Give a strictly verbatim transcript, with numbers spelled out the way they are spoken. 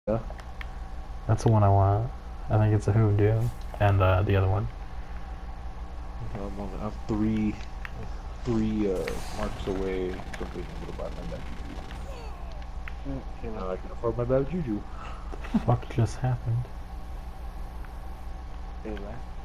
Yeah. That's the one I want. I think it's a hoodoo. And uh, the other one. I'm on, I'm three, three uh, marks away from being able to buy my bad juju. Now I can afford my bad juju. What the fuck just happened? They left.